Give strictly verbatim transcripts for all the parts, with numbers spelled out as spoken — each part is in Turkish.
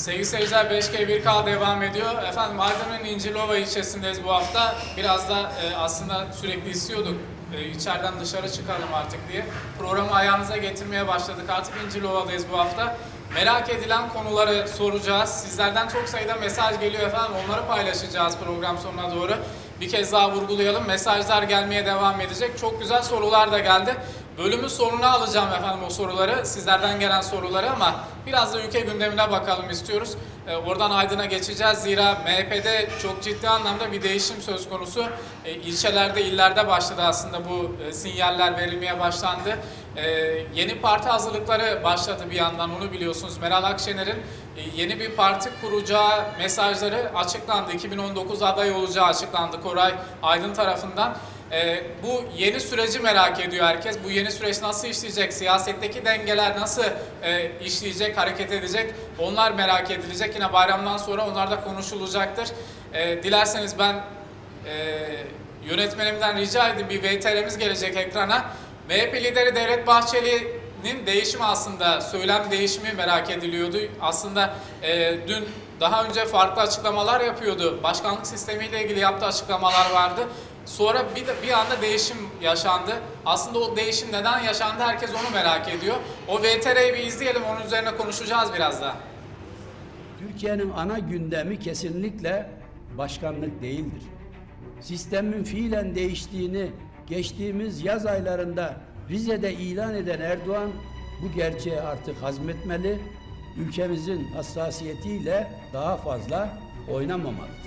Sevgili seyirciler, beş K bir K devam ediyor. Efendim Aydın'ın İncirlova ilçesindeyiz bu hafta. Biraz da e, aslında sürekli istiyorduk e, içeriden dışarı çıkalım artık diye. Programı ayağınıza getirmeye başladık. Artık İncirlova'dayız bu hafta. Merak edilen konuları soracağız. Sizlerden çok sayıda mesaj geliyor efendim. Onları paylaşacağız program sonuna doğru. Bir kez daha vurgulayalım. Mesajlar gelmeye devam edecek. Çok güzel sorular da geldi. Bölümün sonuna alacağım efendim o soruları. Sizlerden gelen soruları ama biraz da ülke gündemine bakalım istiyoruz. Ee, oradan Aydın'a geçeceğiz. Zira M H P'de çok ciddi anlamda bir değişim söz konusu. Ee, ilçelerde, illerde başladı aslında bu e, sinyaller verilmeye başlandı. Ee, yeni parti hazırlıkları başladı bir yandan, onu biliyorsunuz. Meral Akşener'in e, yeni bir parti kuracağı mesajları açıklandı. iki bin on dokuz aday olacağı açıklandı Koray Aydın tarafından. Ee, bu yeni süreci merak ediyor herkes. Bu yeni süreç nasıl işleyecek? Siyasetteki dengeler nasıl e, işleyecek, hareket edecek? Onlar merak edilecek. Yine bayramdan sonra onlar da konuşulacaktır. E, dilerseniz ben e, yönetmenimden rica edeyim, bir V T R'miz gelecek ekrana. M H P lideri Devlet Bahçeli'nin değişimi, aslında söylem değişimi merak ediliyordu. Aslında e, dün daha önce farklı açıklamalar yapıyordu. Başkanlık sistemiyle ilgili yaptığı açıklamalar vardı. Sonra bir, bir anda değişim yaşandı. Aslında o değişim neden yaşandı, herkes onu merak ediyor. O V T R'yi bir izleyelim, onun üzerine konuşacağız biraz da. Türkiye'nin ana gündemi kesinlikle başkanlık değildir. Sistemin fiilen değiştiğini geçtiğimiz yaz aylarında Rize'de ilan eden Erdoğan bu gerçeği artık hazmetmeli, ülkemizin hassasiyetiyle daha fazla oynamamalıdır.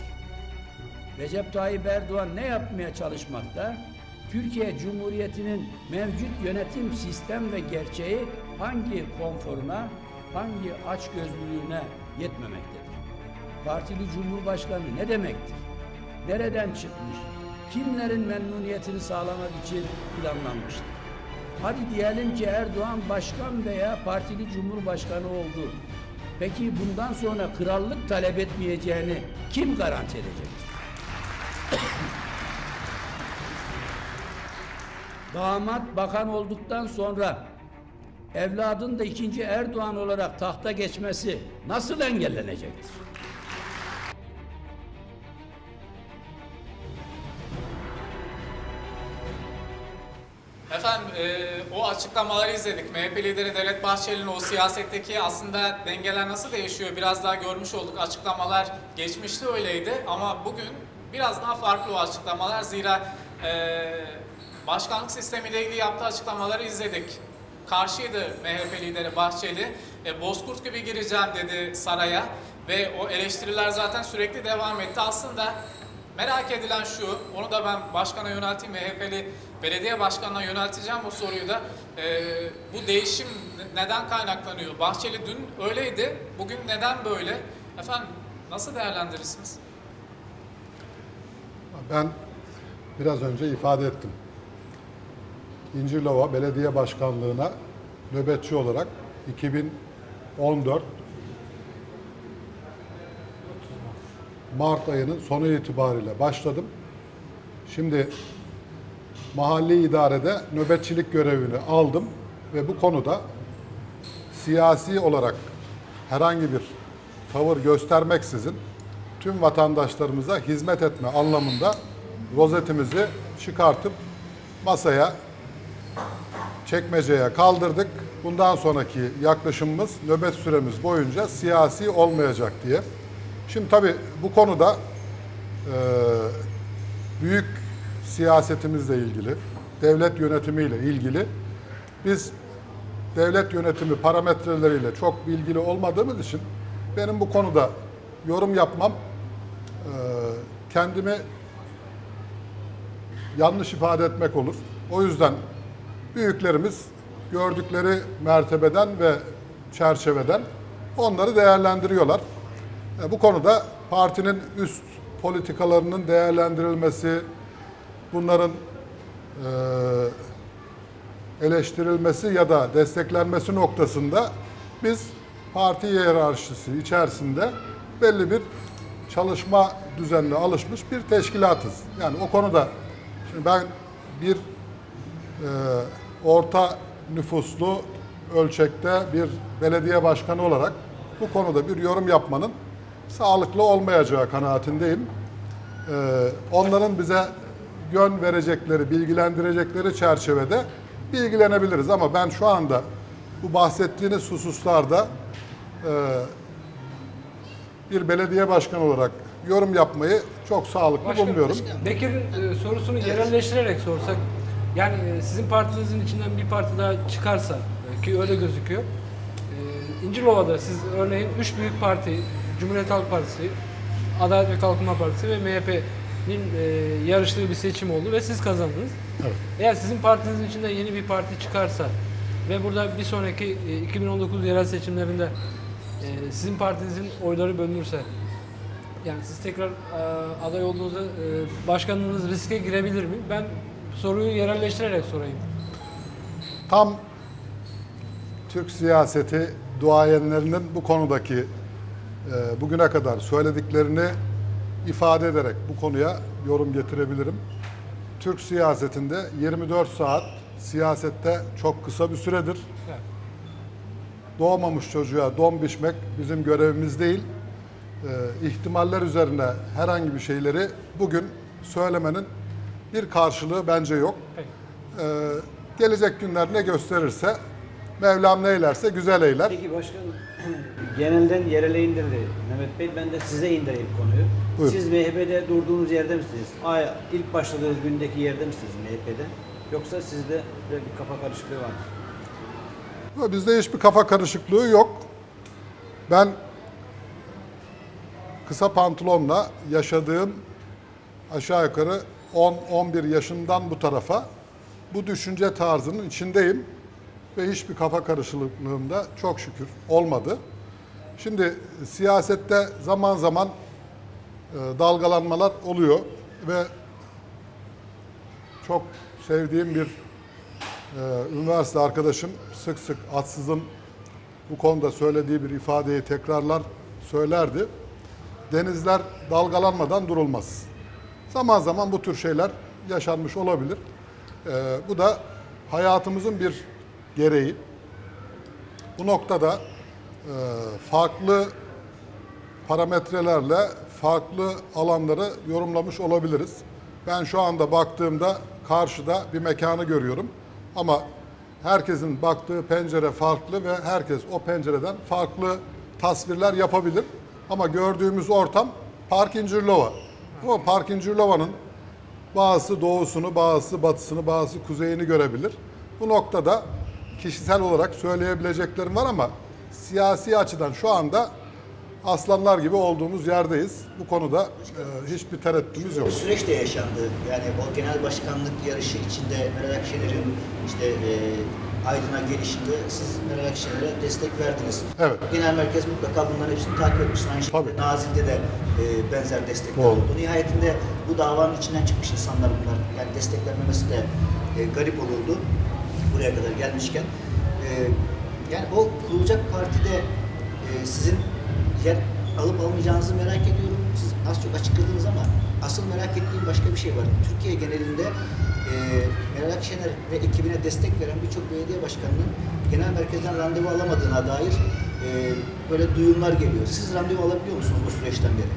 Recep Tayyip Erdoğan ne yapmaya çalışmakta? Türkiye Cumhuriyeti'nin mevcut yönetim sistem ve gerçeği hangi konforuna, hangi açgözlülüğüne yetmemektedir? Partili Cumhurbaşkanı ne demektir? Nereden çıkmış? Kimlerin memnuniyetini sağlamak için planlanmıştır? Hadi diyelim ki Erdoğan başkan veya partili cumhurbaşkanı oldu. Peki bundan sonra krallık talep etmeyeceğini kim garanti edecektir? Damat bakan olduktan sonra evladın da ikinci Erdoğan olarak tahta geçmesi nasıl engellenecektir? Efendim e, o açıklamaları izledik. M H P lideri Devlet Bahçeli'nin o siyasetteki aslında dengeler nasıl değişiyor biraz daha görmüş olduk. Açıklamalar geçmişte öyleydi ama bugün biraz daha farklı o açıklamalar. Zira e, başkanlık sistemiyle ilgili yaptığı açıklamaları izledik. Karşıydı M H P lideri Bahçeli. E, Bozkurt gibi gireceğim dedi saraya ve o eleştiriler zaten sürekli devam etti. Aslında merak edilen şu, onu da ben başkana yönelteyim, M H P'li belediye başkanına yönelteceğim o soruyu da. E, bu değişim neden kaynaklanıyor? Bahçeli dün öyleydi, bugün neden böyle? Efendim nasıl değerlendirirsiniz? Ben biraz önce ifade ettim. İncirlova Belediye Başkanlığı'na nöbetçi olarak iki bin on dört Mart ayının sonu itibariyle başladım. Şimdi mahalli idarede nöbetçilik görevini aldım ve bu konuda siyasi olarak herhangi bir tavır göstermeksizin tüm vatandaşlarımıza hizmet etme anlamında rozetimizi çıkartıp masaya, çekmeceye kaldırdık. Bundan sonraki yaklaşımımız nöbet süremiz boyunca siyasi olmayacak diye. Şimdi tabii bu konuda e, büyük siyasetimizle ilgili, devlet yönetimiyle ilgili biz devlet yönetimi parametreleriyle çok bilgili olmadığımız için benim bu konuda yorum yapmam e, kendimi yanlış ifade etmek olur. O yüzden büyüklerimiz gördükleri mertebeden ve çerçeveden onları değerlendiriyorlar. Bu konuda partinin üst politikalarının değerlendirilmesi, bunların eleştirilmesi ya da desteklenmesi noktasında biz parti hiyerarşisi içerisinde belli bir çalışma düzenine alışmış bir teşkilatız. Yani o konuda şimdi ben bir e, orta nüfuslu ölçekte bir belediye başkanı olarak bu konuda bir yorum yapmanın sağlıklı olmayacağı kanaatindeyim. Ee, onların bize yön verecekleri, bilgilendirecekleri çerçevede bilgilenebiliriz. Ama ben şu anda bu bahsettiğiniz hususlarda e, bir belediye başkanı olarak yorum yapmayı çok sağlıklı Başkanım, bulmuyorum. Bekir'in e, sorusunu yerelleştirerek sorsak, yani e, sizin partinizin içinden bir parti daha çıkarsa, e, ki öyle gözüküyor, e, İncilova'da siz örneğin üç büyük parti, Cumhuriyet Halk Partisi, Adalet ve Kalkınma Partisi ve M H P'nin e, yarıştığı bir seçim oldu ve siz kazandınız. Evet. Eğer sizin partinizin içinden yeni bir parti çıkarsa ve burada bir sonraki e, iki bin on dokuz yerel seçimlerinde e, sizin partinizin oyları bölünürse, yani siz tekrar e, aday olduğunuzda e, başkanlığınız riske girebilir mi? Ben soruyu yerelleştirerek sorayım. Tam Türk siyaseti duayenlerinin bu konudaki e, bugüne kadar söylediklerini ifade ederek bu konuya yorum getirebilirim. Türk siyasetinde yirmi dört saat siyasette çok kısa bir süredir. Evet. Doğmamış çocuğa don biçmek bizim görevimiz değil. Ee, ihtimaller üzerine herhangi bir şeyleri bugün söylemenin bir karşılığı bence yok. Peki. Ee, gelecek günler ne gösterirse, Mevlam ne eylerse güzel eyler. Peki başkanım, genelden yerele indirdi Mehmet Bey. Ben de size indireyim konuyu. Buyurun. Siz M H P'de durduğunuz yerde misiniz? Ay, ilk başladığınız gündeki yerde misiniz M H P'de? Yoksa sizde böyle bir kafa karışıklığı var mı? Bizde hiçbir kafa karışıklığı yok. Ben kısa pantolonla yaşadığım aşağı yukarı on on bir yaşından bu tarafa bu düşünce tarzının içindeyim ve hiçbir kafa karışıklığımda çok şükür olmadı. Şimdi siyasette zaman zaman e, dalgalanmalar oluyor ve çok sevdiğim bir e, üniversite arkadaşım sık sık Atsız'ın bu konuda söylediği bir ifadeyi tekrarlar söylerdi. Denizler dalgalanmadan durulmaz. Zaman zaman bu tür şeyler yaşanmış olabilir. Ee, bu da hayatımızın bir gereği. Bu noktada e, farklı parametrelerle farklı alanları yorumlamış olabiliriz. Ben şu anda baktığımda karşıda bir mekanı görüyorum. Ama herkesin baktığı pencere farklı ve herkes o pencereden farklı tasvirler yapabilir. Ama gördüğümüz ortam Park İncirlova. Ama Park İncirlova'nın bazısı doğusunu, bazısı batısını, bazısı kuzeyini görebilir. Bu noktada kişisel olarak söyleyebileceklerim var ama siyasi açıdan şu anda aslanlar gibi olduğumuz yerdeyiz. Bu konuda e, hiçbir tereddütümüz yok. Bu süreç de yaşandı. Yani o genel başkanlık yarışı içinde Meral Akşener'in işte e, Aydın'a gelişinde siz Meral Akşener'e destek verdiniz. Evet. Genel merkez mutlaka bunların hepsini takip etmiş. Aynı şekilde Tabii. Nazilli'de de e, benzer destekler Doğru. oldu. Nihayetinde bu davanın içinden çıkmış insanlar bunlar. Yani destek vermemesi de e, garip olurdu buraya kadar gelmişken. E, yani o kurulacak partide e, sizin yer alıp almayacağınızı merak ediyorum. Siz az çok açıkladınız ama asıl merak ettiğim başka bir şey var. Türkiye genelinde e, Meral Akşener ve ekibine destek veren birçok belediye başkanının genel merkezden randevu alamadığına dair e, böyle duyumlar geliyor. Siz randevu alabiliyor musunuz bu süreçten beri?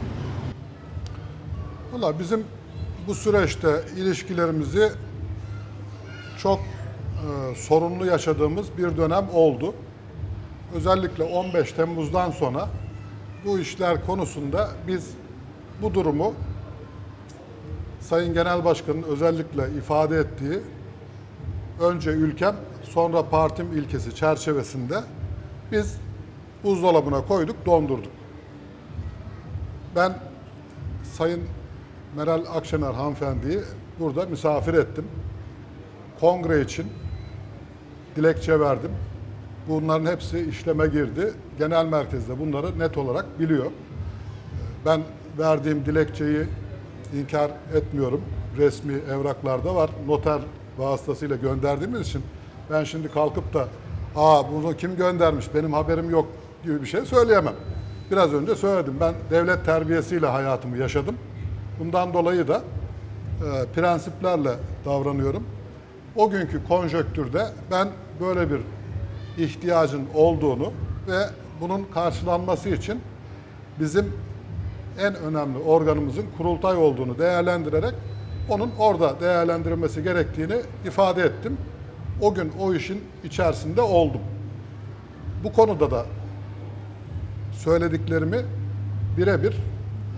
Valla bizim bu süreçte ilişkilerimizi çok e, sorunlu yaşadığımız bir dönem oldu. Özellikle on beş Temmuz'dan sonra bu işler konusunda biz bu durumu Sayın Genel Başkan'ın özellikle ifade ettiği önce ülkem sonra partim ilkesi çerçevesinde biz buzdolabına koyduk, dondurduk. Ben Sayın Meral Akşener hanımefendiyi burada misafir ettim. Kongre için dilekçe verdim. Bunların hepsi işleme girdi. Genel merkezde bunları net olarak biliyor. Ben verdiğim dilekçeyi inkar etmiyorum. Resmi evraklarda var. Noter vasıtasıyla gönderdiğimiz için ben şimdi kalkıp da aa bunu kim göndermiş benim haberim yok gibi bir şey söyleyemem. Biraz önce söyledim. Ben devlet terbiyesiyle hayatımı yaşadım. Bundan dolayı da e, prensiplerle davranıyorum. O günkü konjonktürde ben böyle bir ihtiyacın olduğunu ve bunun karşılanması için bizim en önemli organımızın kurultay olduğunu değerlendirerek onun orada değerlendirilmesi gerektiğini ifade ettim. O gün o işin içerisinde oldum. Bu konuda da söylediklerimi birebir e,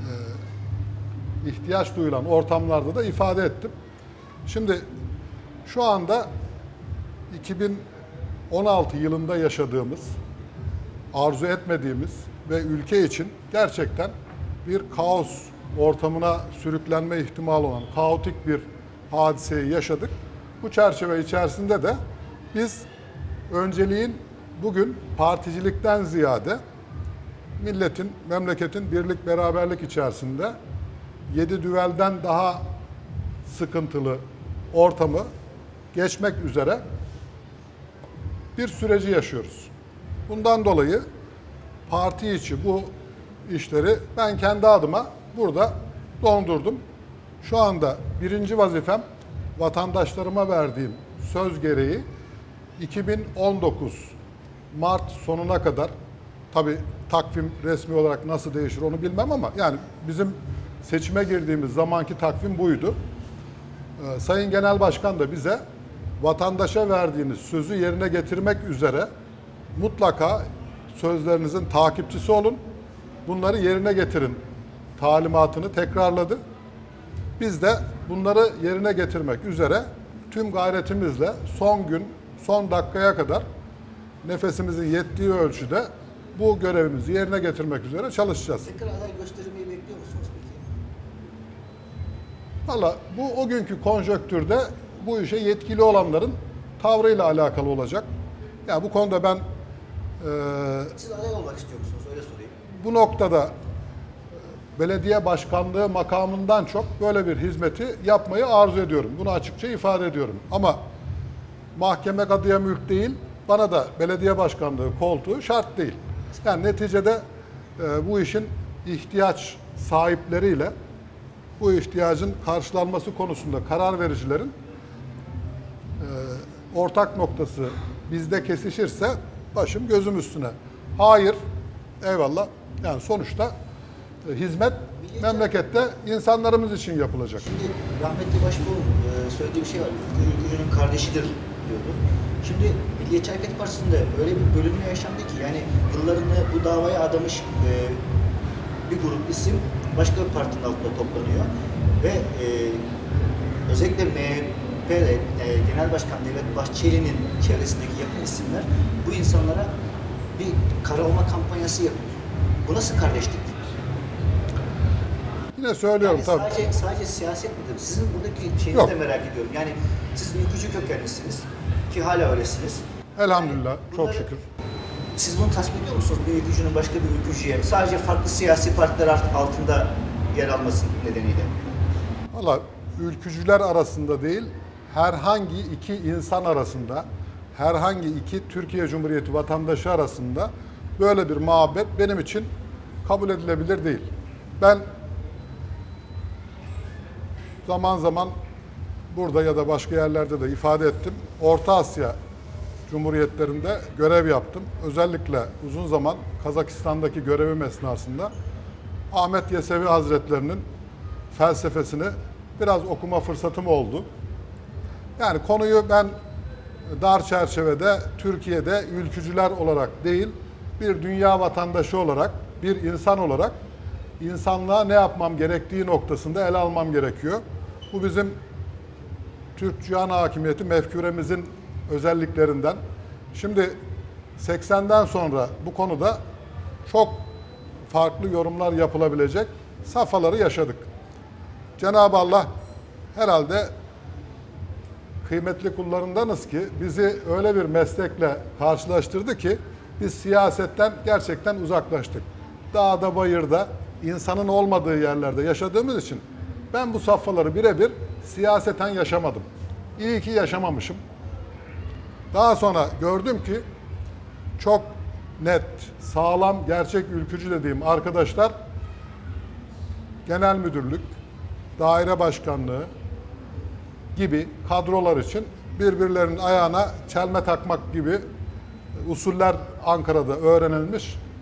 ihtiyaç duyulan ortamlarda da ifade ettim. Şimdi şu anda iki bin on altı yılında yaşadığımız, arzu etmediğimiz ve ülke için gerçekten bir kaos ortamına sürüklenme ihtimali olan kaotik bir hadiseyi yaşadık. Bu çerçeve içerisinde de biz önceliğin bugün particilikten ziyade milletin, memleketin birlik beraberlik içerisinde yedi düvelden daha sıkıntılı ortamı geçmek üzere bir süreci yaşıyoruz. Bundan dolayı parti içi bu işleri ben kendi adıma burada dondurdum. Şu anda birinci vazifem vatandaşlarıma verdiğim söz gereği iki bin on dokuz Mart sonuna kadar, tabii takvim resmi olarak nasıl değişir onu bilmem ama yani bizim seçime girdiğimiz zamanki takvim buydu. Ee, Sayın Genel Başkan da bize vatandaşa verdiğiniz sözü yerine getirmek üzere mutlaka sözlerinizin takipçisi olun, bunları yerine getirin talimatını tekrarladı. Biz de bunları yerine getirmek üzere tüm gayretimizle son gün, son dakikaya kadar nefesimizin yettiği ölçüde bu görevimizi yerine getirmek üzere çalışacağız. Tekrar aday göstermeyi bekliyor musunuz peki? Valla bu o günkü konjonktürde bu işe yetkili olanların tavrıyla alakalı olacak. Ya yani bu konuda ben e, Siz aday olmak istiyor musunuz? Öyle sorayım. bu noktada belediye başkanlığı makamından çok böyle bir hizmeti yapmayı arzu ediyorum. Bunu açıkça ifade ediyorum. Ama mahkeme kadıya mülk değil, bana da belediye başkanlığı koltuğu şart değil. Yani neticede e, bu işin ihtiyaç sahipleriyle bu ihtiyacın karşılanması konusunda karar vericilerin e, ortak noktası bizde kesişirse başım gözüm üstüne. Hayır, eyvallah. Yani sonuçta e, hizmet memlekette insanlarımız için yapılacak. Şimdi rahmetli Başbuğ'un e, söylediği bir şey var. Ülkü ülkücünün kardeşidir diyordu. Şimdi Milliyetçi Hareket Partisi'nde öyle bir bölünme yaşandı ki yani yıllarını bu davaya adamış e, bir grup isim başka bir partinin altında toplanıyor ve e, özellikle M H P'de e, Genel Başkan Devlet Bahçeli'nin çevresindeki yakın isimler bu insanlara bir kara olma kampanyası yapıyor. Bu nasıl kardeşlik? Yine söylüyorum Yani tabii. sadece, sadece siyaset midir? Sizin buradaki şeyinizi Yok. de merak ediyorum. Yani siz ülkücü kökenlisiniz ki hala öylesiniz. Elhamdülillah, çok Bunları- şükür. Siz bunu tasvip ediyor musunuz? Bir ülkücünün başka bir ülkücüye sadece farklı siyasi partiler art- altında yer alması nedeniyle. Valla ülkücüler arasında değil, herhangi iki insan arasında, herhangi iki Türkiye Cumhuriyeti vatandaşı arasında böyle bir muhabbet benim için kabul edilebilir değil. Ben zaman zaman burada ya da başka yerlerde de ifade ettim. Orta Asya Cumhuriyetlerinde görev yaptım. Özellikle uzun zaman Kazakistan'daki görevim esnasında Ahmet Yesevi Hazretlerinin felsefesini biraz okuma fırsatım oldu. Yani konuyu ben dar çerçevede Türkiye'de ülkücüler olarak değil, bir dünya vatandaşı olarak, bir insan olarak insanlığa ne yapmam gerektiği noktasında ele almam gerekiyor. Bu bizim Türk cihan hakimiyeti mefküremizin özelliklerinden. Şimdi seksenden sonra bu konuda çok farklı yorumlar yapılabilecek safhaları yaşadık. Cenab-ı Allah herhalde kıymetli kullarındanız ki bizi öyle bir meslekle karşılaştırdı ki biz siyasetten gerçekten uzaklaştık. Dağda, bayırda, insanın olmadığı yerlerde yaşadığımız için ben bu safhaları birebir siyaseten yaşamadım. İyi ki yaşamamışım. Daha sonra gördüm ki çok net, sağlam, gerçek ülkücü dediğim arkadaşlar genel müdürlük, daire başkanlığı gibi kadrolar için birbirlerinin ayağına çelme takmak gibi usuller Ankara'da öğrenilmiş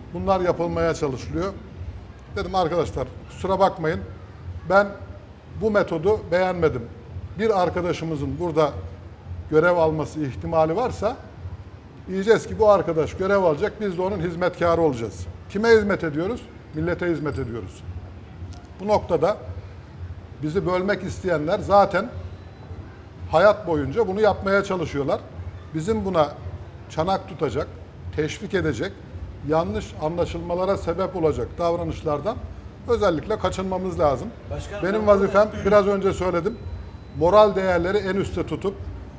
Bunlar yapılmaya çalışılıyor. Dedim arkadaşlar kusura bakmayın, ben bu metodu beğenmedim. Bir arkadaşımızın burada görev alması ihtimali varsa diyeceğiz ki bu arkadaş görev alacak, biz de onun hizmetkarı olacağız. Kime hizmet ediyoruz? Millete hizmet ediyoruz. Bu noktada bizi bölmek isteyenler zaten hayat boyunca bunu yapmaya çalışıyorlar. Bizim buna çanak tutacak, teşvik edecek, yanlış anlaşılmalara sebep olacak davranışlardan özellikle kaçınmamız lazım. Başkanım, Benim ben vazifem, biraz önce söyledim, moral değerleri en üstte tutup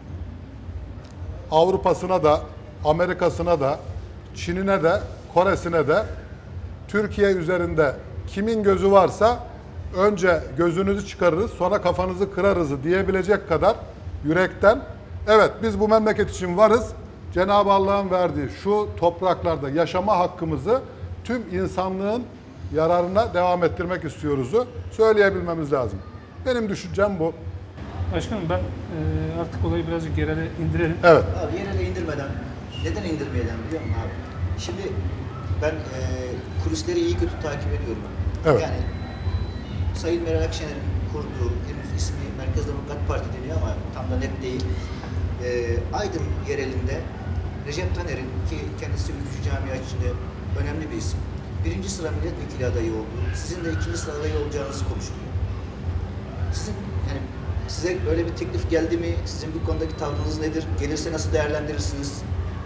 Avrupa'sına da, Amerika'sına da, Çin'ine de, Kore'sine de Türkiye üzerinde kimin gözü varsa önce gözünüzü çıkarırız, sonra kafanızı kırarız diyebilecek kadar yürekten, evet biz bu memleket için varız, Cenab-ı Allah'ın verdiği şu topraklarda yaşama hakkımızı tüm insanlığın yararına devam ettirmek istiyoruzu söyleyebilmemiz lazım. Benim düşüncem bu. Başkanım ben e, artık olayı birazcık yerele indirelim. Evet. Abi yerine indirmeden, neden indirmeyelim biliyor musun abi? Şimdi ben e, kulisleri iyi kötü takip ediyorum. Evet. Yani Sayın Meral Akşener'in kurduğu, henüz ismi Merkez Demokrat Parti deniyor ama tam da net değil. E, Aydın yerelinde Recep Taner'in, ki kendisi ülkücü camia içinde önemli bir isim, birinci sıra milletvekili adayı oldu. Sizin de ikinci sıra adayı olacağınızı konuşuluyor. Sizin yani size böyle bir teklif geldi mi? Sizin bu konudaki tavrınız nedir? Gelirse nasıl değerlendirirsiniz?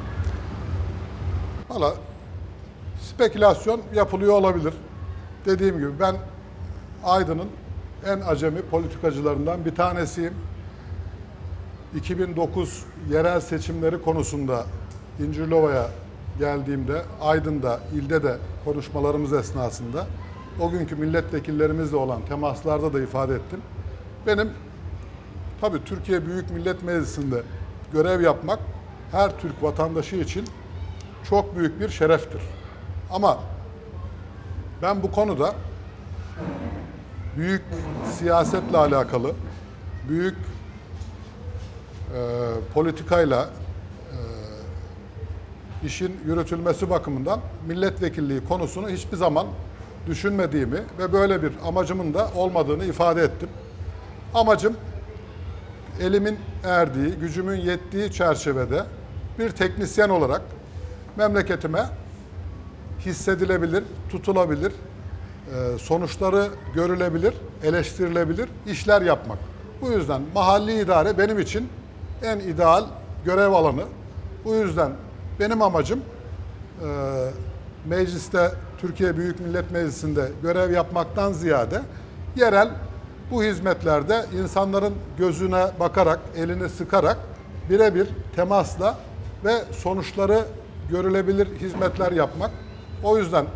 Valla spekülasyon yapılıyor olabilir. Dediğim gibi ben Aydın'ın en acemi politikacılarından bir tanesiyim. iki bin dokuz yerel seçimleri konusunda İncirlova'ya geldiğimde, Aydın'da, ilde de konuşmalarımız esnasında o günkü milletvekillerimizle olan temaslarda da ifade ettim. Benim tabii Türkiye Büyük Millet Meclisi'nde görev yapmak her Türk vatandaşı için çok büyük bir şereftir. Ama ben bu konuda büyük siyasetle alakalı, büyük e, politikayla e, işin yürütülmesi bakımından milletvekilliği konusunu hiçbir zaman düşünmediğimi ve böyle bir amacımın da olmadığını ifade ettim. Amacım elimin erdiği, gücümün yettiği çerçevede bir teknisyen olarak memleketime hissedilebilir, tutulabilir, sonuçları görülebilir, eleştirilebilir işler yapmak. Bu yüzden mahalli idare benim için en ideal görev alanı. Bu yüzden benim amacım mecliste, Türkiye Büyük Millet Meclisi'nde görev yapmaktan ziyade yerel bu hizmetlerde insanların gözüne bakarak, elini sıkarak birebir temasla ve sonuçları görülebilir hizmetler yapmak. O yüzden e,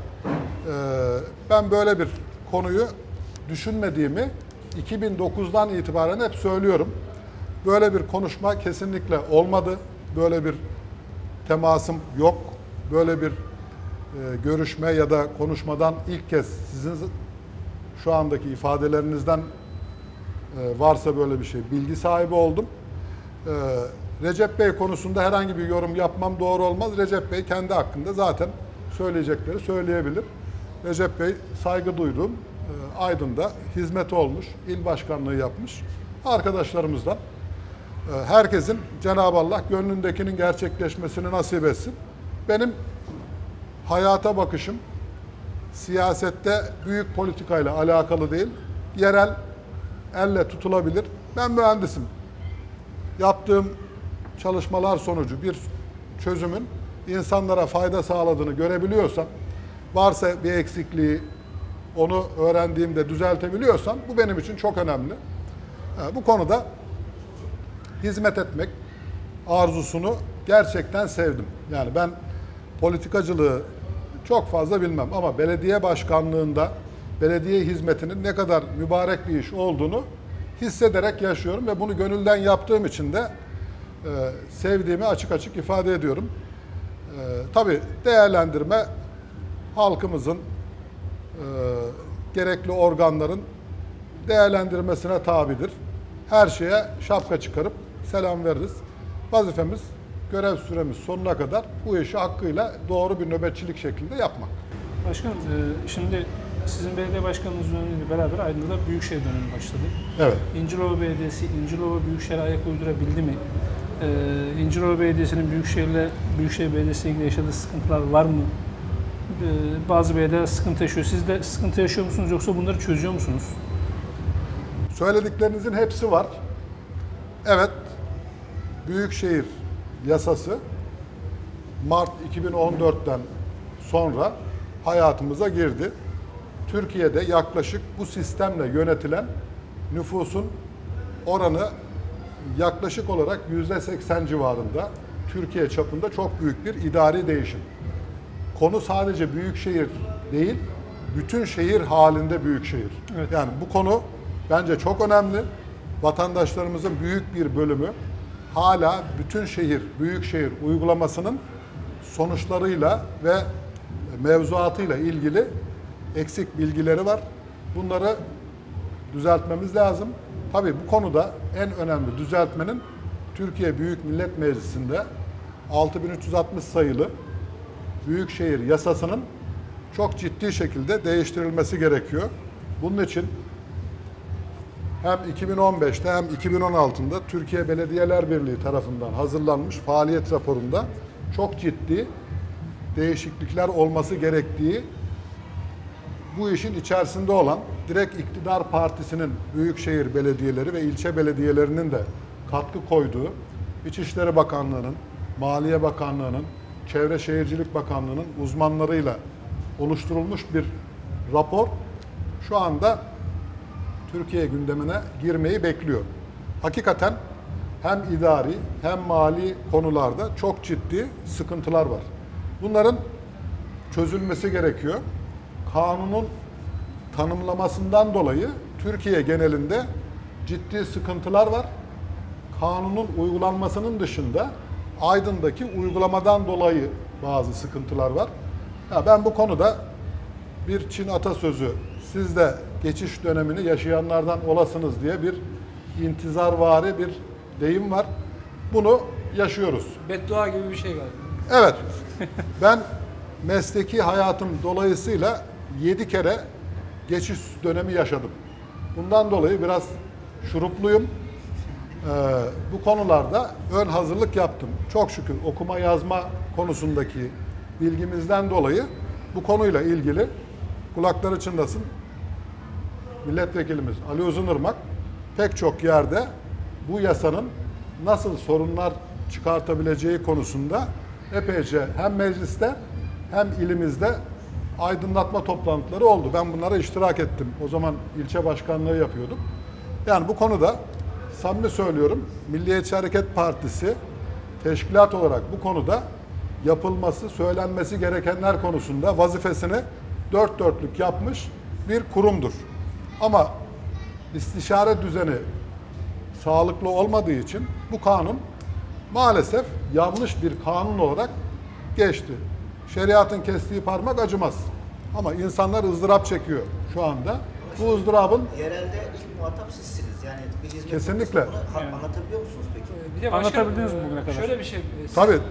ben böyle bir konuyu düşünmediğimi iki bin dokuzdan itibaren hep söylüyorum. Böyle bir konuşma kesinlikle olmadı. Böyle bir temasım yok. Böyle bir e, görüşme ya da konuşmadan ilk kez sizin şu andaki ifadelerinizden e, varsa böyle bir şey bilgi sahibi oldum. E, Recep Bey konusunda herhangi bir yorum yapmam doğru olmaz. Recep Bey kendi hakkında zaten söyleyecekleri söyleyebilir. Recep Bey saygı duyduğum e, Aydın'da hizmeti olmuş, il başkanlığı yapmış arkadaşlarımızdan. E, herkesin Cenab-ı Allah gönlündekinin gerçekleşmesini nasip etsin. Benim hayata bakışım siyasette büyük politikayla alakalı değil, yerel, elle tutulabilir. Ben mühendisim. Yaptığım çalışmalar sonucu bir çözümün insanlara fayda sağladığını görebiliyorsam, varsa bir eksikliği onu öğrendiğimde düzeltebiliyorsam bu benim için çok önemli. Bu konuda hizmet etmek arzusunu gerçekten sevdim. Yani ben politikacılığı çok fazla bilmem ama belediye başkanlığında belediye hizmetinin ne kadar mübarek bir iş olduğunu hissederek yaşıyorum ve bunu gönülden yaptığım için de e, sevdiğimi açık açık ifade ediyorum. E, tabii değerlendirme halkımızın, e, gerekli organların değerlendirmesine tabidir. Her şeye şapka çıkarıp selam veririz. Vazifemiz görev süremiz sonuna kadar bu işi hakkıyla doğru bir nöbetçilik şeklinde yapmak. Başkanım, e, şimdi sizin belediye başkanınız dönemiyle beraber Aydın'da da Büyükşehir dönemi başladı. Evet. İncirova Belediyesi, İncirova Büyükşehir'e ayak uydurabildi mi? E, İncirova Belediyesi'nin Büyükşehir'le, Büyükşehir Belediyesi'yle ilgili yaşadığı sıkıntılar var mı? E, bazı belediyeler sıkıntı yaşıyor. Siz de sıkıntı yaşıyor musunuz yoksa bunları çözüyor musunuz? Söylediklerinizin hepsi var. Evet, Büyükşehir Yasası Mart iki bin on dört'ten sonra hayatımıza girdi. Türkiye'de yaklaşık bu sistemle yönetilen nüfusun oranı yaklaşık olarak yüzde seksen civarında. Türkiye çapında çok büyük bir idari değişim. Konu sadece büyükşehir değil, bütün şehir halinde büyükşehir. Evet. Yani bu konu bence çok önemli. Vatandaşlarımızın büyük bir bölümü hala bütün şehir, büyükşehir uygulamasının sonuçlarıyla ve mevzuatıyla ilgili eksik bilgileri var. Bunları düzeltmemiz lazım. Tabii bu konuda en önemli düzeltmenin Türkiye Büyük Millet Meclisi'nde altı bin üç yüz altmış sayılı Büyükşehir Yasası'nın çok ciddi şekilde değiştirilmesi gerekiyor. Bunun için hem iki bin on beş'te hem iki bin on altı'da Türkiye Belediyeler Birliği tarafından hazırlanmış faaliyet raporunda çok ciddi değişiklikler olması gerektiği, bu işin içerisinde olan direkt iktidar partisinin büyükşehir belediyeleri ve ilçe belediyelerinin de katkı koyduğu, İçişleri Bakanlığı'nın, Maliye Bakanlığı'nın, Çevre Şehircilik Bakanlığı'nın uzmanlarıyla oluşturulmuş bir rapor şu anda Türkiye gündemine girmeyi bekliyor. Hakikaten hem idari hem mali konularda çok ciddi sıkıntılar var. Bunların çözülmesi gerekiyor. Kanunun tanımlamasından dolayı Türkiye genelinde ciddi sıkıntılar var. Kanunun uygulanmasının dışında Aydın'daki uygulamadan dolayı bazı sıkıntılar var. Ya ben bu konuda bir Çin atasözü, siz de geçiş dönemini yaşayanlardan olasınız diye bir intizarvari bir deyim var. Bunu yaşıyoruz. Beddua gibi bir şey galiba. Evet, ben mesleki hayatım dolayısıyla yedi kere geçiş dönemi yaşadım. Bundan dolayı biraz şurupluyum. Ee, bu konularda ön hazırlık yaptım. Çok şükür okuma yazma konusundaki bilgimizden dolayı bu konuyla ilgili kulakları çınlasın milletvekilimiz Ali Uzunırmak pek çok yerde bu yasanın nasıl sorunlar çıkartabileceği konusunda epeyce hem mecliste hem ilimizde aydınlatma toplantıları oldu. Ben bunlara iştirak ettim. O zaman ilçe başkanlığı yapıyordum. Yani bu konuda samimi söylüyorum, Milliyetçi Hareket Partisi teşkilat olarak bu konuda yapılması, söylenmesi gerekenler konusunda vazifesini dört dörtlük yapmış bir kurumdur. Ama istişare düzeni sağlıklı olmadığı için bu kanun maalesef yanlış bir kanun olarak geçti. Şeriatın kestiği parmak acımaz. Ama insanlar ızdırap çekiyor şu anda. Bu ızdırabın Yerelde ilk muhatap sizsiniz. Yani bir hizmet Kesinlikle. konusunda bunu anlatabiliyor musunuz peki? Bir de başka, Anlatabildiniz mi bugüne kadar? Şöyle bir şey. siz- tabii e,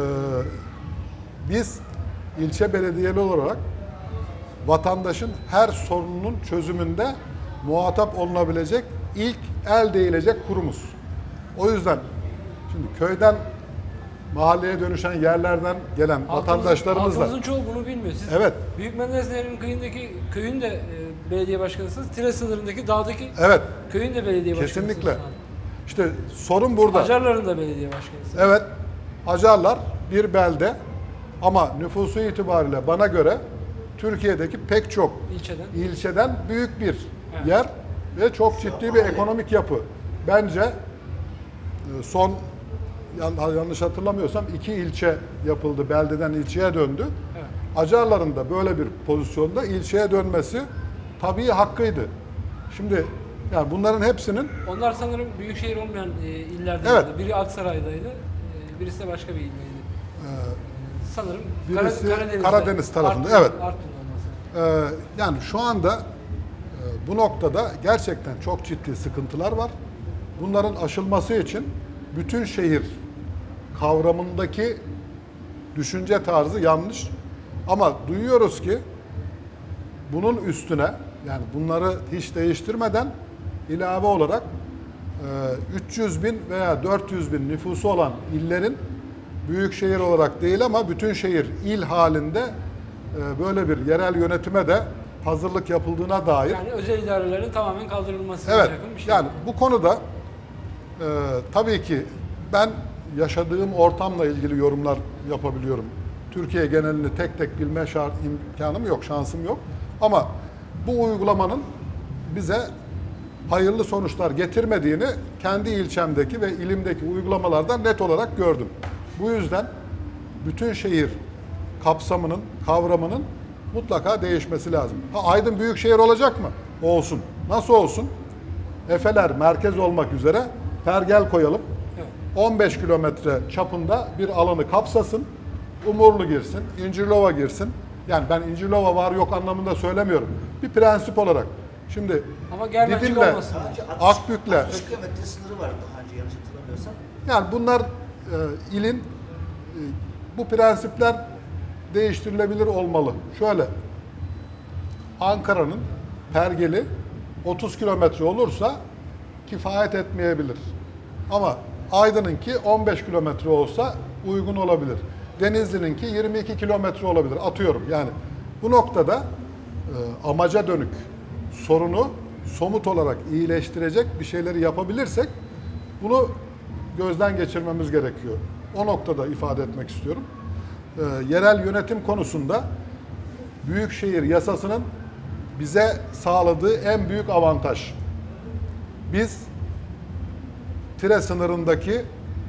biz ilçe belediyeli olarak vatandaşın her sorununun çözümünde muhatap olunabilecek ilk el değilecek kurumuz. O yüzden şimdi köyden mahalleye dönüşen yerlerden gelen Halkımızın- vatandaşlarımızla Halkımızın çoğu bunu bilmiyor. Siz Evet. Büyük Menderes Nehri'nin kıyındaki köyün de e, belediye başkanısınız. Tire sınırındaki dağdaki evet köyün de belediye başkanısınız. kesinlikle. şu an. İşte sorun burada. Acarların da belediye başkanısınız. Evet, Acarlar bir belde ama nüfusu itibariyle bana göre Türkiye'deki pek çok İlçeden. ilçeden büyük bir Evet. yer ve çok ciddi bir ekonomik yapı. Bence e, son yan- yanlış hatırlamıyorsam iki ilçe yapıldı, beldeden ilçeye döndü. Evet. Acarların da böyle bir pozisyonda ilçeye dönmesi tabii hakkıydı. Şimdi yani bunların hepsinin Onlar sanırım büyükşehir olmayan e, illerdeydi. Evet. Biri Aksaray'daydı, e, birisi de başka bir ildeydi. sanırım birisi Kara- Karadeniz'de, Karadeniz tarafında, Artvin- evet. Artvin olması. Ee, yani şu anda e, bu noktada gerçekten çok ciddi sıkıntılar var. Bunların aşılması için bütün şehir kavramındaki düşünce tarzı yanlış. Ama duyuyoruz ki bunun üstüne, yani bunları hiç değiştirmeden ilave olarak üç yüz bin veya dört yüz bin nüfusu olan illerin büyük şehir olarak değil ama bütün şehir il halinde böyle bir yerel yönetime de hazırlık yapıldığına dair. Yani özel idarelerin tamamen kaldırılmasına Evet, yakın bir şey. yani bu konuda e, tabii ki ben yaşadığım ortamla ilgili yorumlar yapabiliyorum. Türkiye genelini tek tek bilme şart, imkanım yok, şansım yok. Ama bu uygulamanın bize hayırlı sonuçlar getirmediğini kendi ilçemdeki ve ilimdeki uygulamalardan net olarak gördüm. Bu yüzden bütün şehir kapsamının, kavramının mutlaka değişmesi lazım. Ha, Aydın büyük şehir olacak mı? Olsun. Nasıl olsun? Efeler merkez olmak üzere pergel koyalım. Evet. on beş kilometre çapında bir alanı kapsasın. Umurlu girsin, İncirlova girsin. Yani ben İncirlova var yok anlamında söylemiyorum. Bir prensip olarak. Şimdi Ama germencik Didim'le, olmasın. Daha önce altmış Akbük'le, altmış kilometre sınırı vardı daha önce yanlış hatırlamıyorsam. yani bunlar e, ilin e, bu prensipler değiştirilebilir olmalı. Şöyle, Ankara'nın pergeli otuz kilometre olursa kifayet etmeyebilir. Ama Aydın'ınki on beş kilometre olsa uygun olabilir. Denizli'ninki yirmi iki kilometre olabilir. Atıyorum yani. Bu noktada e, amaca dönük sorunu somut olarak iyileştirecek bir şeyleri yapabilirsek bunu gözden geçirmemiz gerekiyor. O noktada ifade etmek istiyorum. E, yerel yönetim konusunda Büyükşehir Yasası'nın bize sağladığı en büyük avantaj. Biz Tire sınırındaki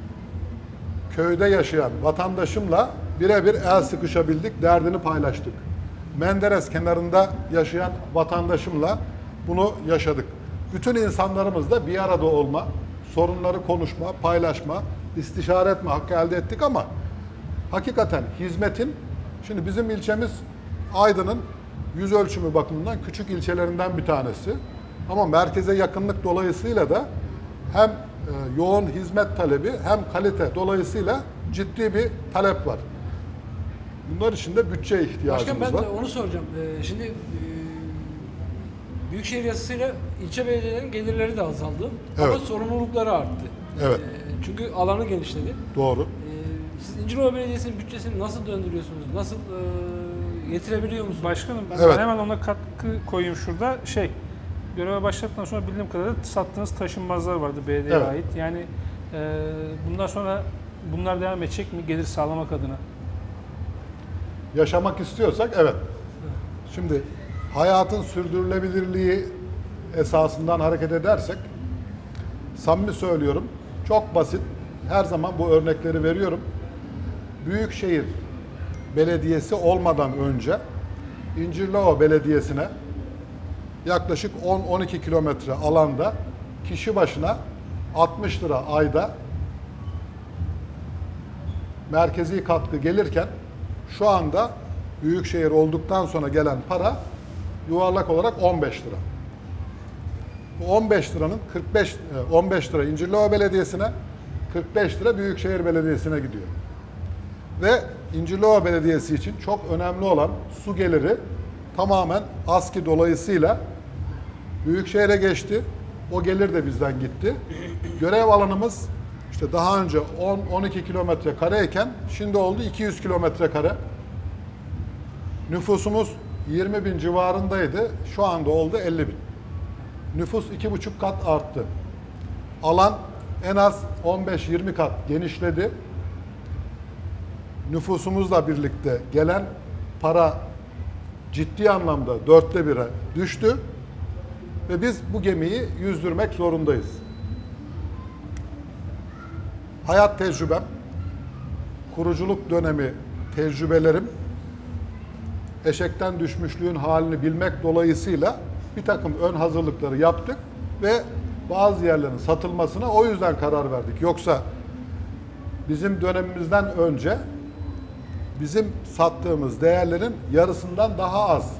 köyde yaşayan vatandaşımla birebir el sıkışabildik, derdini paylaştık. Menderes kenarında yaşayan vatandaşımla bunu yaşadık. Bütün insanlarımızla bir arada olma, sorunları konuşma, paylaşma, istişare etme hakkı elde ettik ama hakikaten hizmetin, şimdi bizim ilçemiz Aydın'ın yüz ölçümü bakımından küçük ilçelerinden bir tanesi. Ama merkeze yakınlık dolayısıyla da hem yoğun hizmet talebi hem kalite dolayısıyla ciddi bir talep var. Bunlar için de bütçe ihtiyacımız Başkan ben var. de onu soracağım. Ee, şimdi e, Büyükşehir Yasası'yla ilçe belediyelerin gelirleri de azaldı. Ama Evet. sorumlulukları arttı. Evet. Ee, çünkü alanı genişledi. Doğru. Ee, siz İncirova Belediyesi'nin bütçesini nasıl döndürüyorsunuz? Nasıl e, getirebiliyor musunuz? Başkanım ben Evet. hemen ona katkı koyayım şurada. Şey, göreve başladıktan sonra bildiğim kadarıyla sattığınız taşınmazlar vardı belediyeye Evet. ait. Yani e, bundan sonra bunlar devam edecek mi gelir sağlamak adına? Yaşamak istiyorsak evet. Şimdi hayatın sürdürülebilirliği esasından hareket edersek, samimi söylüyorum, çok basit, her zaman bu örnekleri veriyorum. Büyükşehir Belediyesi olmadan önce İncirlova Belediyesi'ne yaklaşık on on iki kilometre alanda kişi başına altmış lira ayda merkezi katkı gelirken şu anda büyükşehir olduktan sonra gelen para yuvarlak olarak on beş lira. Bu on beş liranın kırk beş on beş lira İncirlova Belediyesi'ne, kırk beş lira Büyükşehir Belediyesi'ne gidiyor. Ve İncirlova Belediyesi için çok önemli olan su geliri tamamen ASKİ dolayısıyla Büyükşehir'e geçti. O gelir de bizden gitti. Görev alanımız işte daha önce on on iki kilometre kareyken şimdi oldu iki yüz kilometre kare. Nüfusumuz yirmi bin civarındaydı. Şu anda oldu elli bin. Nüfus iki buçuk kat arttı. Alan en az on beş yirmi kat genişledi. Nüfusumuzla birlikte gelen para ciddi anlamda dörtte bire düştü. Ve biz bu gemiyi yüzdürmek zorundayız. Hayat tecrübem, kuruculuk dönemi tecrübelerim, eşekten düşmüşlüğün halini bilmek dolayısıyla bir takım ön hazırlıkları yaptık ve bazı yerlerin satılmasına o yüzden karar verdik. Yoksa bizim dönemimizden önce bizim sattığımız değerlerin yarısından daha az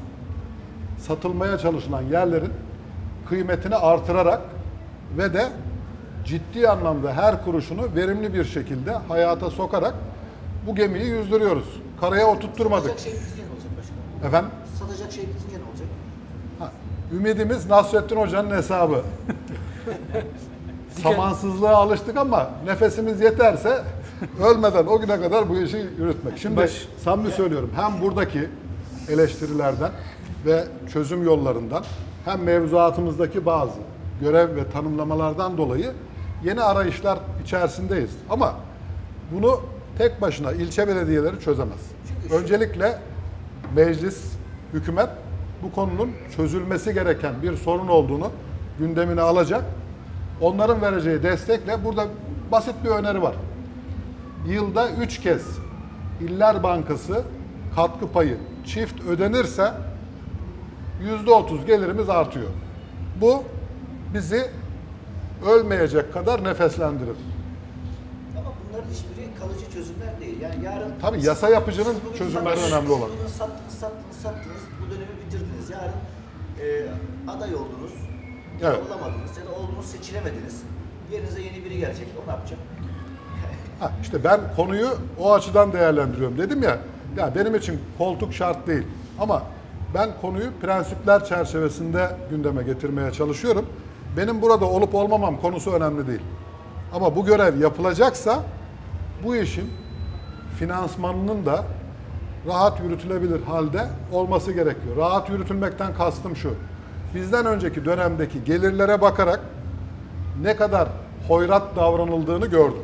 satılmaya çalışılan yerlerin kıymetini artırarak ve de ciddi anlamda her kuruşunu verimli bir şekilde hayata sokarak bu gemiyi yüzdürüyoruz. Karaya oturtturmadık. Satacak şey bitince ne olacak başkanım? Efendim? Satacak şey bitince ne olacak? Ha, ümidimiz Nasrettin Hoca'nın hesabı. Samansızlığa alıştık ama nefesimiz yeterse ölmeden o güne kadar bu işi yürütmek. Şimdi Baş- samimi söylüyorum, hem buradaki eleştirilerden ve çözüm yollarından hem mevzuatımızdaki bazı görev ve tanımlamalardan dolayı yeni arayışlar içerisindeyiz. Ama bunu tek başına ilçe belediyeleri çözemez. Öncelikle meclis, hükümet bu konunun çözülmesi gereken bir sorun olduğunu gündemine alacak. Onların vereceği destekle burada basit bir öneri var. Yılda üç kez İller Bankası katkı payı çift ödenirse yüzde otuz gelirimiz artıyor. Bu bizi ölmeyecek kadar nefeslendirir. Ama bunların hiçbiri kalıcı çözümler değil. Yani yarın... Tabii yasa yapıcının Siz bugün çözümleri sattınız, önemli olan. siz bugün sattınız, sattınız, sattınız. Bu dönemi bitirdiniz. Yarın e, aday oldunuz. Ya Evet. olamadınız ya da oldunuz seçilemediniz. Yerinize yeni biri gelecek. O ne yapacak? Ha, işte ben konuyu o açıdan değerlendiriyorum. Dedim ya, ya benim için koltuk şart değil. Ama ben konuyu prensipler çerçevesinde gündeme getirmeye çalışıyorum. Benim burada olup olmamam konusu önemli değil. Ama bu görev yapılacaksa bu işin finansmanının da rahat yürütülebilir halde olması gerekiyor. Rahat yürütülmekten kastım şu. Bizden önceki dönemdeki gelirlere bakarak ne kadar hoyrat davranıldığını gördüm.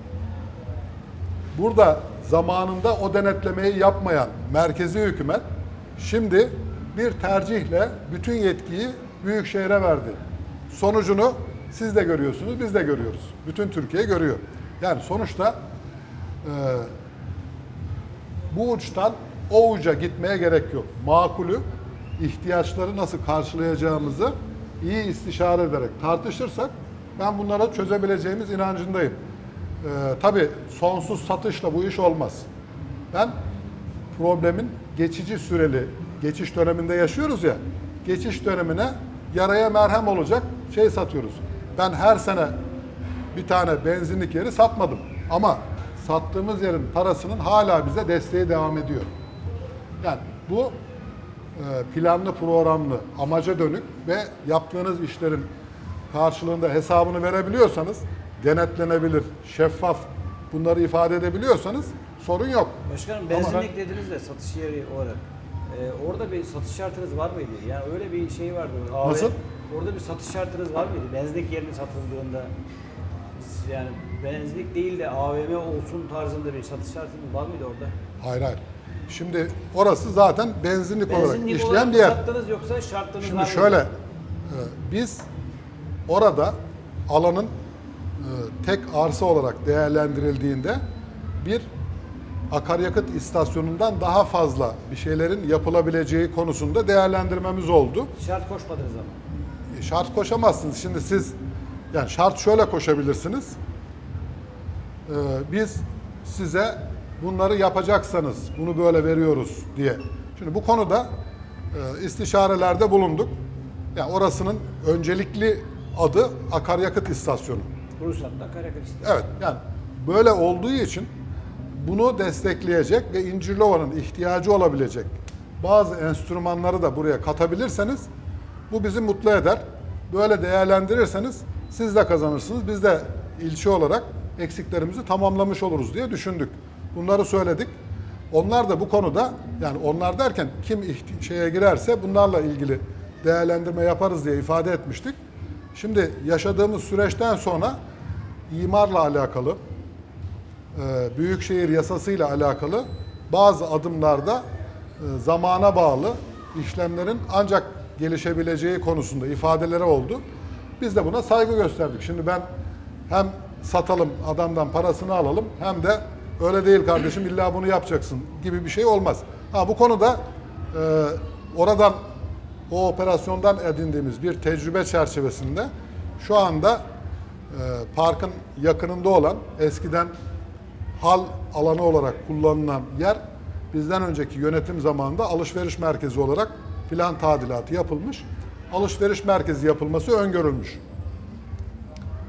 Burada zamanında o denetlemeyi yapmayan merkezi hükümet şimdi bir tercihle bütün yetkiyi büyükşehire verdi. Sonucunu siz de görüyorsunuz, biz de görüyoruz. Bütün Türkiye görüyor. Yani sonuçta e, bu uçtan o uca gitmeye gerek yok. Makulü, ihtiyaçları nasıl karşılayacağımızı iyi istişare ederek tartışırsak ben bunlara çözebileceğimiz inancındayım. Ee, tabii sonsuz satışla bu iş olmaz. Ben problemin geçici süreli, geçiş döneminde yaşıyoruz ya, geçiş dönemine yaraya merhem olacak şey satıyoruz. Ben her sene bir tane benzinlik yeri satmadım ama sattığımız yerin parasının hala bize desteği devam ediyor. Yani bu planlı, programlı, amaca dönük ve yaptığınız işlerin karşılığında hesabını verebiliyorsanız, denetlenebilir, şeffaf bunları ifade edebiliyorsanız sorun yok. Başkanım Ama benzinlik dediniz de satış yeri olarak. Ee, orada bir satış şartınız var mıydı? Yani öyle bir şey vardı. A V M Nasıl? Orada bir satış şartınız var mıydı? Benzinlik yerinin satıldığında biz yani benzinlik değil de A V M olsun tarzında bir satış şartınız var mıydı orada? Hayır hayır. Şimdi orası zaten benzinlik, olarak Benzinlik işleyen olarak bir yer. sattınız yoksa şartınız var Şimdi mıydı? şöyle, e, biz orada alanın e, tek arsa olarak değerlendirildiğinde bir akaryakıt istasyonundan daha fazla bir şeylerin yapılabileceği konusunda değerlendirmemiz oldu. Şart koşmadınız ama. E, Şart koşamazsınız. Şimdi siz, yani şart şöyle koşabilirsiniz. E, biz size bunları yapacaksanız bunu böyle veriyoruz diye. Şimdi bu konuda e, istişarelerde bulunduk. Yani orasının öncelikli adı akaryakıt istasyonu. Ruhsatla akaryakıt istasyonu. Evet, yani böyle olduğu için bunu destekleyecek ve İncirlova'nın ihtiyacı olabilecek bazı enstrümanları da buraya katabilirseniz bu bizi mutlu eder. Böyle değerlendirirseniz siz de kazanırsınız. Biz de ilçe olarak eksiklerimizi tamamlamış oluruz diye düşündük. Bunları söyledik. Onlar da bu konuda, yani onlar derken kim ihti- şeye girerse bunlarla ilgili değerlendirme yaparız diye ifade etmiştik. Şimdi yaşadığımız süreçten sonra imarla alakalı, e, büyükşehir yasasıyla alakalı bazı adımlarda e, zamana bağlı işlemlerin ancak gelişebileceği konusunda ifadeleri oldu. Biz de buna saygı gösterdik. Şimdi ben hem satalım, adamdan parasını alalım, hem de öyle değil kardeşim illa bunu yapacaksın gibi bir şey olmaz. Ha, bu konuda e, oradan, o operasyondan edindiğimiz bir tecrübe çerçevesinde şu anda e, parkın yakınında olan, eskiden hal alanı olarak kullanılan yer bizden önceki yönetim zamanında alışveriş merkezi olarak plan tadilatı yapılmış. Alışveriş merkezi yapılması öngörülmüş.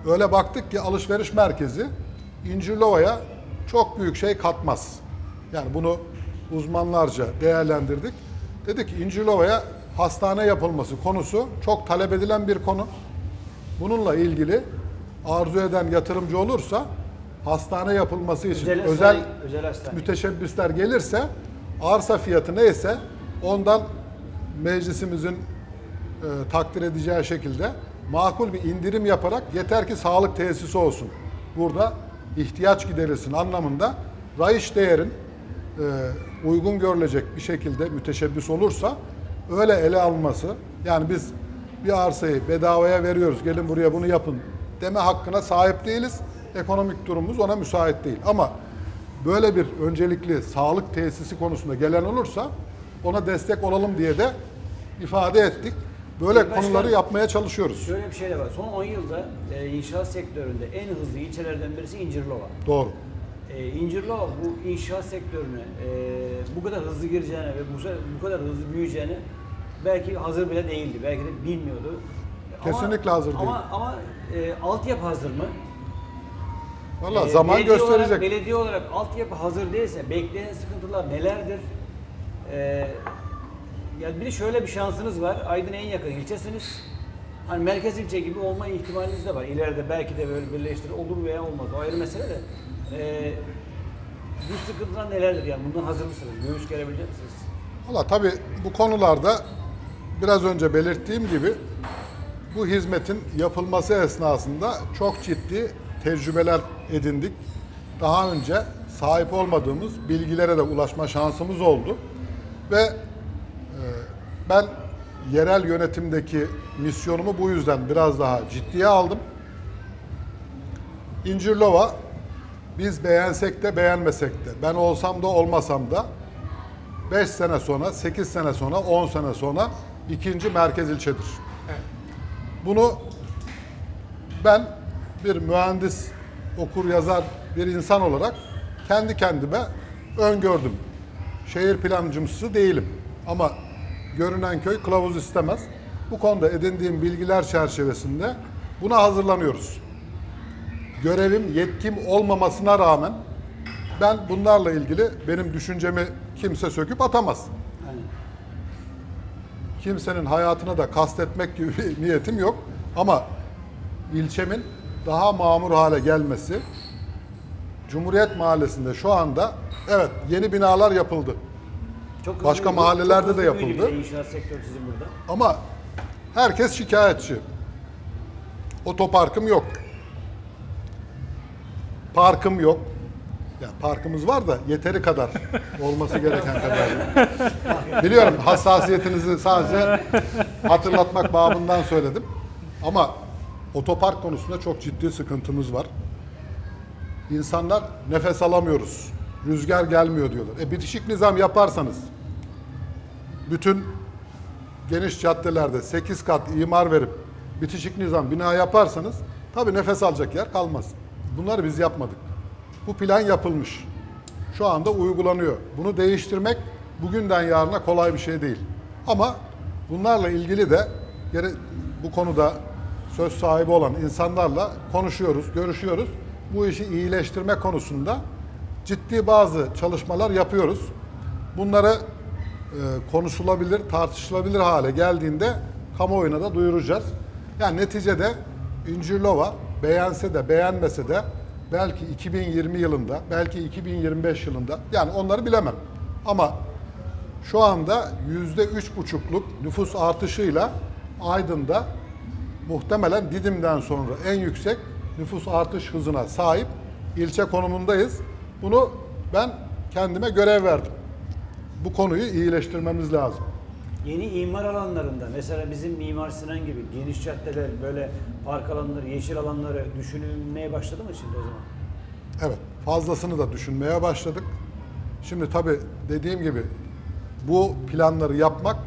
öyle baktık ki alışveriş merkezi İncirlova'ya çok büyük şey katmaz. Yani bunu uzmanlarca değerlendirdik. Dedik ki İncirlova'ya hastane yapılması konusu çok talep edilen bir konu. Bununla ilgili arzu eden yatırımcı olursa hastane yapılması için Özel özel, hastane, özel hastane. müteşebbisler gelirse arsa fiyatı neyse ondan meclisimizin e, takdir edeceği şekilde makul bir indirim yaparak yeter ki sağlık tesisi olsun. Burada ihtiyaç giderilsin anlamında rayiç değerin e, uygun görülecek bir şekilde müteşebbis olursa öyle ele alınması, yani biz bir arsayı bedavaya veriyoruz, gelin buraya bunu yapın deme hakkına sahip değiliz. Ekonomik durumumuz ona müsait değil. Ama böyle bir öncelikli sağlık tesisi konusunda gelen olursa ona destek olalım diye de ifade ettik. Böyle Başkan, konuları yapmaya çalışıyoruz. Şöyle bir şey de var. Son on yılda e, inşaat sektöründe en hızlı ilçelerden birisi İncirlova. Doğru. E, İncirlova bu inşaat sektörüne e, bu kadar hızlı gireceğine ve bu, bu kadar hızlı büyüyeceğine belki hazır bile değildi. Belki de bilmiyordu. Kesinlikle ama, hazır değil. Ama, ama e, altyapı hazır mı? Valla E, zaman belediye gösterecek. Olarak, belediye olarak altyapı hazır değilse bekleyen sıkıntılar nelerdir? E, ya bir de şöyle bir şansınız var. Aydın'a en yakın ilçesiniz. Hani merkez ilçe gibi olma ihtimaliniz de var. İleride belki de böyle birleştir olur veya olmaz. O ayrı mesele de. E, bu sıkıntılar nelerdir yani? Bundan hazır mısınız? Görüş gelebilecek misiniz? Valla tabii bu konularda biraz önce belirttiğim gibi bu hizmetin yapılması esnasında çok ciddi tecrübeler edindik. Daha önce sahip olmadığımız bilgilere de ulaşma şansımız oldu. Ve e, ben yerel yönetimdeki misyonumu bu yüzden biraz daha ciddiye aldım. İncirlova biz beğensek de beğenmesek de, ben olsam da olmasam da beş sene sonra, sekiz sene sonra, on sene sonra ikinci merkez ilçedir. Bunu ben bir mühendis, okur yazar bir insan olarak kendi kendime öngördüm. Şehir plancımsı değilim ama görünen köy kılavuz istemez. Bu konuda edindiğim bilgiler çerçevesinde buna hazırlanıyoruz. Görevim, yetkim olmamasına rağmen ben bunlarla ilgili benim düşüncemi kimse söküp atamaz. Aynen. Kimsenin hayatına da kastetmek gibi bir niyetim yok. Ama ilçemin daha mamur hale gelmesi, Cumhuriyet Mahallesi'nde şu anda evet yeni binalar yapıldı. Çok hızlı Başka büyüdü, mahallelerde çok hızlı de büyüdü yapıldı. bir de İnşaat sektörü sizin burada. Ama herkes şikayetçi. Otoparkım yok. Parkım yok. Yani parkımız var da yeteri kadar olması gereken kadar. Biliyorum hassasiyetinizi sadece hatırlatmak babından söyledim. Ama otopark konusunda çok ciddi sıkıntımız var. İnsanlar nefes alamıyoruz. Rüzgar gelmiyor diyorlar. E bitişik nizam yaparsanız bütün geniş caddelerde sekiz kat imar verip bitişik nizam bina yaparsanız tabii nefes alacak yer kalmaz. Bunları biz yapmadık. Bu plan yapılmış. Şu anda uygulanıyor. Bunu değiştirmek bugünden yarına kolay bir şey değil. Ama bunlarla ilgili de bu konuda söz sahibi olan insanlarla konuşuyoruz, görüşüyoruz. Bu işi iyileştirme konusunda ciddi bazı çalışmalar yapıyoruz. Bunları e, konuşulabilir, tartışılabilir hale geldiğinde kamuoyuna da duyuracağız. Yani neticede İncirlova beğense de beğenmese de belki iki bin yirmi yılında, belki iki bin yirmi beş yılında, yani onları bilemem. Ama şu anda yüzde üç buçukluk nüfus artışıyla Aydın'da muhtemelen Didim'den sonra en yüksek nüfus artış hızına sahip ilçe konumundayız. Bunu ben kendime görev verdim. Bu konuyu iyileştirmemiz lazım. Yeni imar alanlarında mesela bizim Mimar Sinan gibi geniş caddeler, böyle park alanları, yeşil alanları düşünülmeye başladı mı şimdi o zaman? Evet, fazlasını da düşünmeye başladık. Şimdi tabii dediğim gibi bu planları yapmak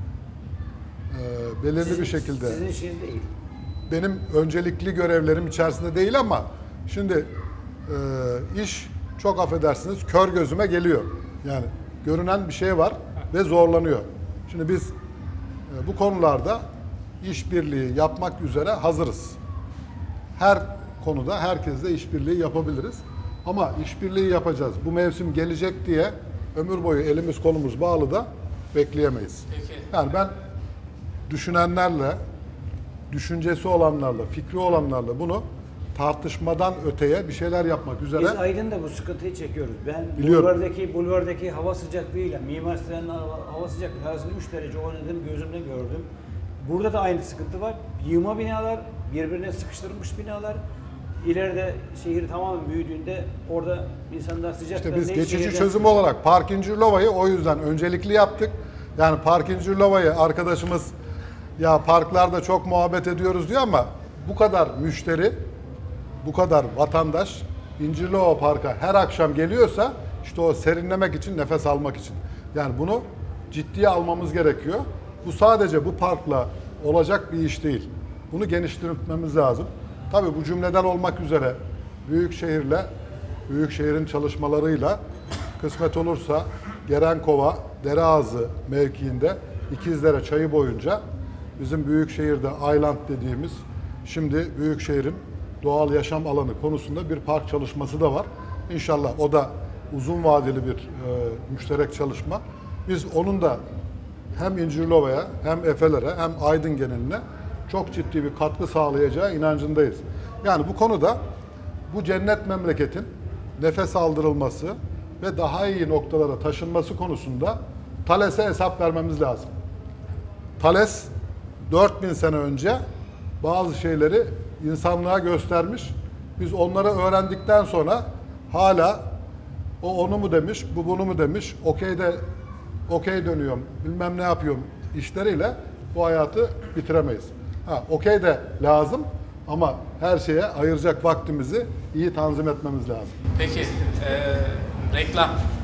e, belirli Sizin, bir şekilde sizin işiniz değil. benim öncelikli görevlerim içerisinde değil ama şimdi e, iş çok affedersiniz kör gözüme geliyor. Yani görünen bir şey var ve zorlanıyor. Şimdi biz e, bu konularda işbirliği yapmak üzere hazırız. her konuda herkesle işbirliği yapabiliriz. Ama işbirliği yapacağız. Bu mevsim gelecek diye ömür boyu elimiz kolumuz bağlı da bekleyemeyiz. Peki. Yani ben düşünenlerle, düşüncesi olanlarla, fikri olanlarla bunu tartışmadan öteye bir şeyler yapmak üzere. Biz Aydın'da bu sıkıntıyı çekiyoruz. Ben Biliyorum. bulvardaki, bulvardaki hava sıcaklığıyla Mimar Sinan'ın hava, hava sıcaklığı arasında üç derece oynadım, gözümle gördüm. Burada da aynı sıkıntı var. Yığma binalar, birbirine sıkıştırılmış binalar. İleride şehir tamamen büyüdüğünde orada insanlar sıcaktan İşte biz ne geçici şehirden çözüm olarak Park İncirlova'yı o yüzden öncelikli yaptık. Yani Park İncirlova'yı arkadaşımız ya parklarda çok muhabbet ediyoruz diyor ama bu kadar müşteri, bu kadar vatandaş İncirlova Park'a her akşam geliyorsa işte o serinlemek için, nefes almak için. Yani bunu ciddiye almamız gerekiyor. Bu sadece bu parkla olacak bir iş değil. Bunu genişletmemiz lazım. Tabii bu cümleden olmak üzere Büyükşehir'le, Büyükşehir'in çalışmalarıyla kısmet olursa Gerenkova, Dereağızı mevkiinde İkizdere çayı boyunca bizim Büyükşehir'de Island dediğimiz şimdi Büyükşehir'in doğal yaşam alanı konusunda bir park çalışması da var. İnşallah o da uzun vadeli bir e, müşterek çalışma. Biz onun da hem İncirlova'ya hem Efeler'e hem Aydın geneline çok ciddi bir katkı sağlayacağı inancındayız. Yani bu konuda bu cennet memleketin nefes aldırılması ve daha iyi noktalara taşınması konusunda Thales'e hesap vermemiz lazım. Thales dört bin sene önce bazı şeyleri insanlığa göstermiş. Biz onları öğrendikten sonra hala o onu mu demiş, bu bunu mu demiş, okeyde okey dönüyorum, bilmem ne yapıyorum işleriyle bu hayatı bitiremeyiz. Ha, okey de lazım ama her şeye ayıracak vaktimizi iyi tanzim etmemiz lazım. Peki, e, reklam.